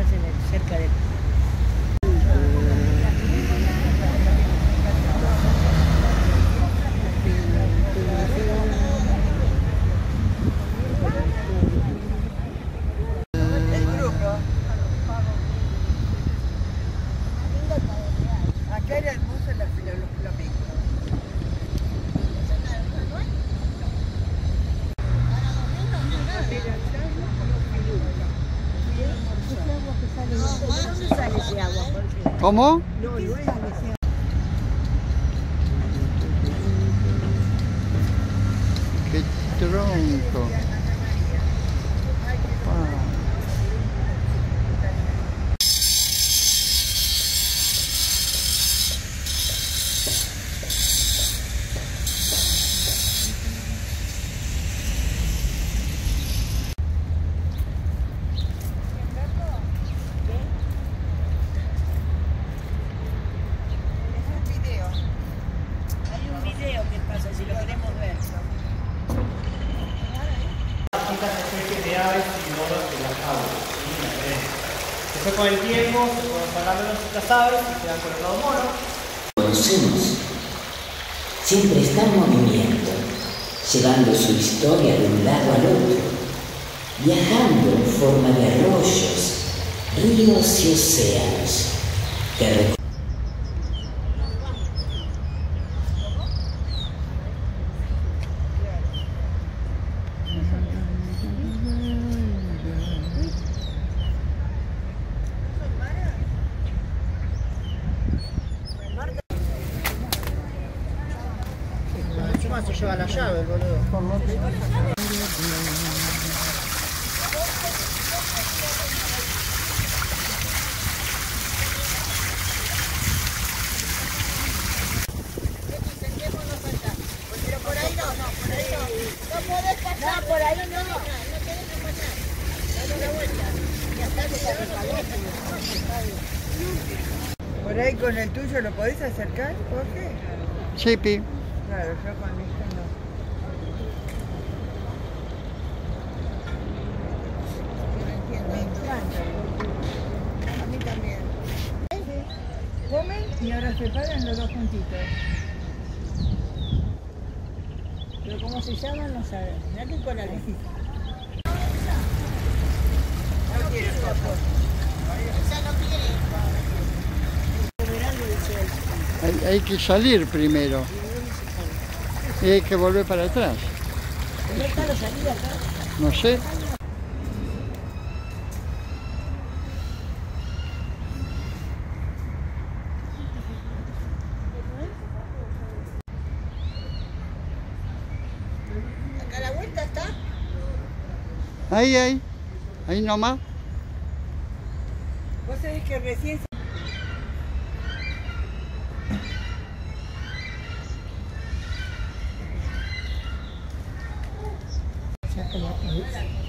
estás cerca de... Acá era hermosa la flamencos. ¿Dónde sale ese agua, Jorge? ¿Cómo? No, no es ese. ¡Qué tronco! De aves y monos de las aves. Después con el tiempo se fueron sacando las aves y quedan colocados monos. Conocemos. Siempre está en movimiento, llevando su historia de un lado al otro, viajando en forma de arroyos, ríos y océanos, que Se lleva la llave, el boludo. Pero por ahí no, por ahí no. No podés pasar. No, por ahí no. No tenés que pasar. Dale una vuelta. Ya está, que está por ahí con el tuyo lo podés acercar, Jorge. Sí, Pi. Claro, yo con esto no. Me encanta. A mí también. Comen y ahora se paran los dos juntitos. Pero cómo se llaman no saben. Mirá qué cola le hiciste. No quiere foto. Esa no quiere. Hay que salir primero. Y hay que volver para atrás. ¿Dónde está la salida acá? No sé. Acá a la vuelta está. Ahí nomás. Vos sabés que recién... Saca la